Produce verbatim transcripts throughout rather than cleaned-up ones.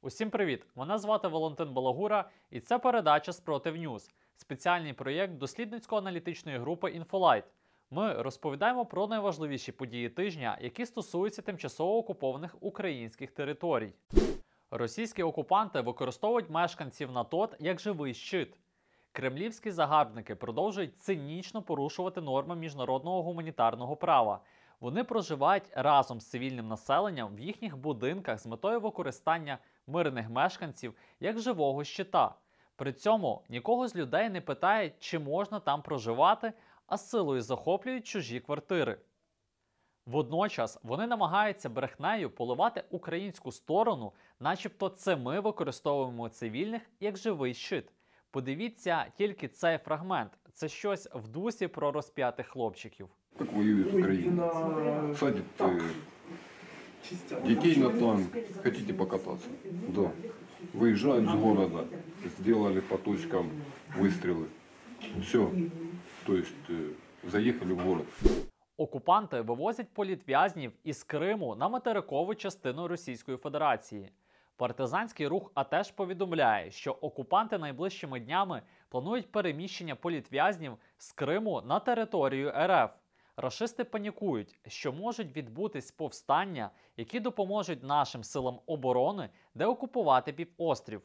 Усім привіт! Мене звати Валентин Балагура і це передача «Спротив Ньюз» – спеціальний проєкт дослідницько-аналітичної групи «Інфолайт». Ми розповідаємо про найважливіші події тижня, які стосуються тимчасово окупованих українських територій. Російські окупанти використовують мешканців НАТО як живий щит. Кремлівські загарбники продовжують цинічно порушувати норми міжнародного гуманітарного права. Вони проживають разом з цивільним населенням в їхніх будинках з метою використання мирних мешканців як живого щита. При цьому нікого з людей не питають, чи можна там проживати, а силою захоплюють чужі квартири. Водночас вони намагаються брехнею поливати українську сторону, начебто це ми використовуємо цивільних як живий щит. Подивіться тільки цей фрагмент. Це щось в дусі про розп'ятих хлопчиків. Как воюет Украина. Садит э, детей на танк. Хотите покататься? Да. Выезжают с города. Сделали по точкам выстрелы. Все. То есть э, заехали в город. Окупанти вивозять політв'язнів із Криму на материкову частину Російської Федерації. Партизанський рух АТЕШ повідомляє, що окупанти найближчими днями планують переміщення політв'язнів з Криму на територію РФ. Рашисти панікують, що можуть відбутись повстання, які допоможуть нашим силам оборони деокупувати півострів.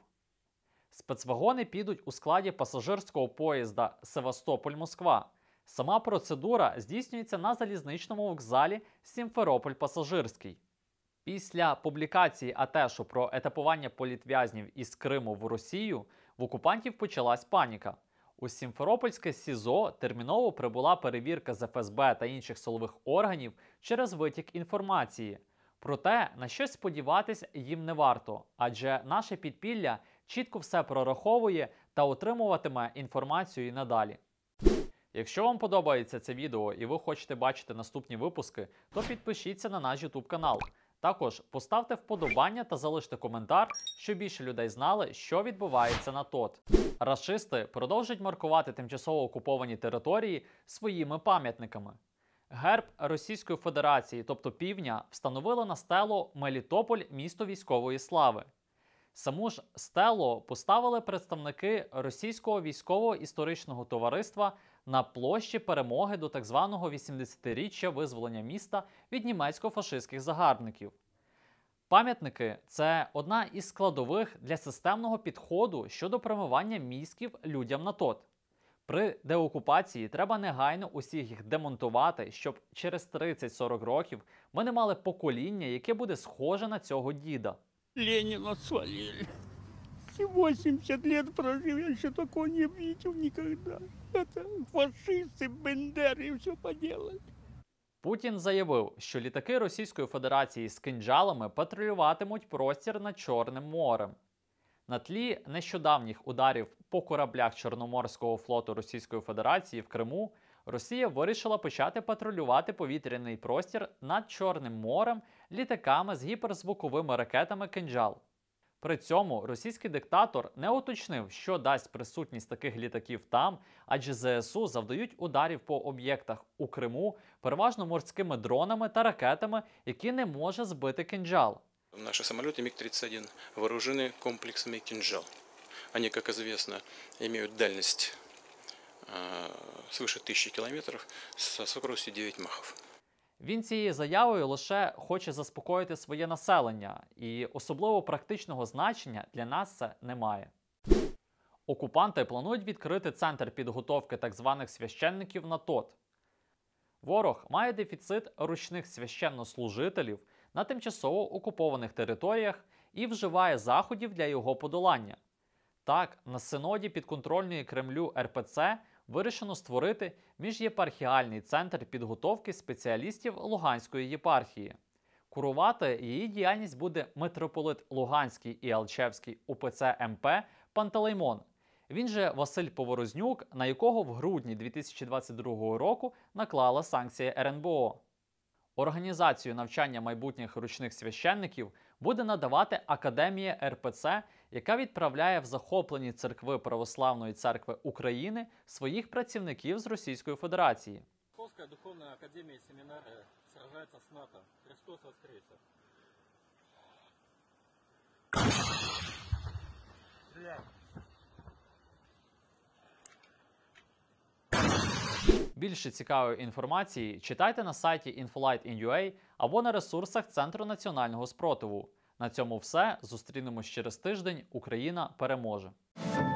Спецвагони підуть у складі пасажирського поїзда Севастополь-Москва. Сама процедура здійснюється на залізничному вокзалі Сімферополь-Пасажирський. Після публікації АТЕШу про етапування політв'язнів із Криму в Росію в окупантів почалась паніка. У Сімферопольське СІЗО терміново прибула перевірка з еф ес бе та інших силових органів через витік інформації. Проте на щось сподіватись їм не варто, адже наше підпілля чітко все прораховує та отримуватиме інформацію і надалі. Якщо вам подобається це відео і ви хочете бачити наступні випуски, то підпишіться на наш ютуб канал. Також поставте вподобання та залиште коментар, щоб більше людей знали, що відбувається на ТОТ. Рашисти продовжують маркувати тимчасово окуповані території своїми пам'ятниками. Герб Російської Федерації, тобто Півдня, встановило на стелу Мелітополь – місто військової слави. Саму ж стелу поставили представники Російського військово-історичного товариства на площі Перемоги до так званого вісімдесятиріччя визволення міста від німецько-фашистських загарбників. Пам'ятники – це одна із складових для системного підходу щодо промивання мізків людям на ТОТ. При деокупації треба негайно усіх їх демонтувати, щоб через тридцять-сорок років ми не мали покоління, яке буде схоже на цього діда. Ленина свалили. восемьдесят лет прожил, я еще такого не видел никогда. Это фашисты, бендеры, все поделали. Путін заявив, що літаки Російської Федерації з кинджалами патрулюватимуть простір над Чорним морем. На тлі нещодавніх ударів по кораблях Чорноморського флоту Російської Федерації в Криму, Росія вирішила почати патрулювати повітряний простір над Чорним морем літаками з гіперзвуковими ракетами «Кинджал». При цьому російський диктатор не уточнив, що дасть присутність таких літаків там, адже зе ес у завдають ударів по об'єктах у Криму переважно морськими дронами та ракетами, які не може збити «Кинджал». Наши самолеты миг тридцать один вооружены комплексами «Кинджал». Они, как известно, имеют дальность э, свыше тисячі кілометрів со скоростю дев'ять махів. Він цією заявою лише хоче заспокоїти своє населення, і особливо практичного значення для нас це не має. Окупанти планують відкрити центр підготовки так званих священників на ТОТ. Ворог має дефіцит ручних священнослужителів на тимчасово окупованих територіях і вживає заходів для його подолання. Так, на синоді підконтрольної Кремлю ер пе це вирішено створити міжєпархіальний центр підготовки спеціалістів Луганської єпархії. Курувати її діяльність буде митрополит Луганський і Алчевський у пе це ем пе Пантелеймон. Він же Василь Поворознюк, на якого в грудні дві тисячі двадцять другого року наклала санкції ер ен бе о. Організацію навчання майбутніх ручних священників буде надавати Академія ер пе це, яка відправляє в захоплені церкви Православної церкви України своїх працівників з Російської Федерації. Московська духовна академія семінарія сражається з НАТО. Христос воскресе! Більше цікавої інформації читайте на сайті інфолайт крапка ін ю ей або на ресурсах Центру національного спротиву. На цьому все. Зустрінемось через тиждень. Україна переможе!